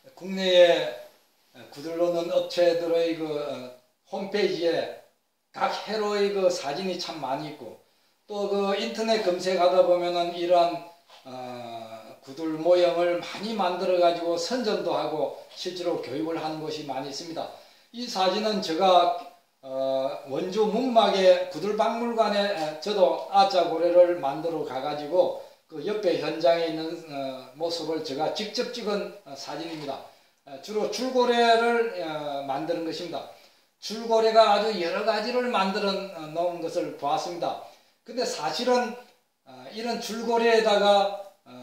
국내에 구들로는 업체들의 홈페이지에 각 해로의 사진이 참 많이 있고, 또 인터넷 검색하다 보면은 이러한 구들 모형을 많이 만들어 가지고 선전도 하고 실제로 교육을 하는 곳이 많이 있습니다. 이 사진은 제가 원주 문막의 구들박물관에 저도 아짜고래를 만들어 가가지고 그 옆에 현장에 있는 모습을 제가 직접 찍은 사진입니다. 주로 줄고래를 만드는 것입니다. 줄고래가 아주 여러 가지를 만들어 놓은 것을 보았습니다. 근데 사실은 이런 줄고래에다가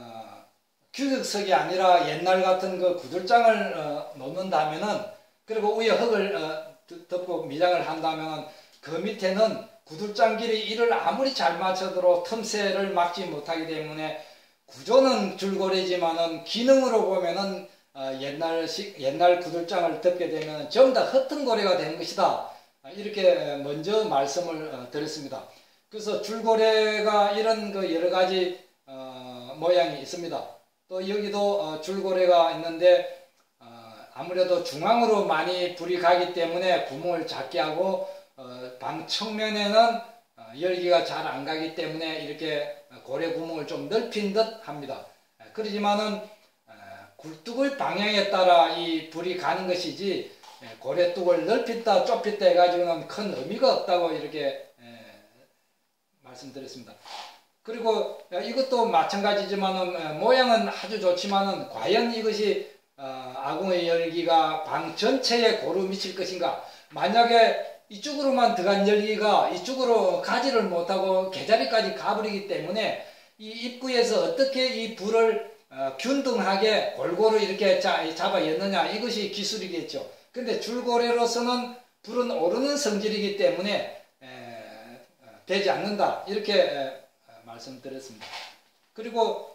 규격석이 아니라 옛날 같은 그 구들장을 놓는다면은, 그리고 위에 흙을 덮고 미장을 한다면 그 밑에는 구들장 길이 이를 아무리 잘 맞춰도 틈새를 막지 못하기 때문에 구조는 줄고래지만은 기능으로 보면은 옛날 구들장을 덮게 되면 전부 다 흩은 고래가 되는 것이다. 이렇게 먼저 말씀을 드렸습니다. 그래서 줄고래가 이런 여러 가지 모양이 있습니다. 또 여기도 줄고래가 있는데 아무래도 중앙으로 많이 불이 가기 때문에 구멍을 작게 하고 방 측면에는 열기가 잘 안 가기 때문에 이렇게 고래 구멍을 좀 넓힌 듯 합니다. 그렇지만은 굴뚝의 방향에 따라 이 불이 가는 것이지 고래뚝을 넓혔다 좁혔다 해가지고는 큰 의미가 없다고 이렇게 말씀드렸습니다. 그리고 이것도 마찬가지지만은 모양은 아주 좋지만은 과연 이것이 아궁의 열기가 방 전체에 고루 미칠 것인가? 만약에 이쪽으로만 들어간 열기가 이쪽으로 가지를 못하고 개자리까지 가버리기 때문에 이 입구에서 어떻게 이 불을 균등하게 골고루 이렇게 잡아 였느냐, 이것이 기술이겠죠. 근데 줄고래로서는 불은 오르는 성질이기 때문에 되지 않는다, 이렇게 말씀드렸습니다. 그리고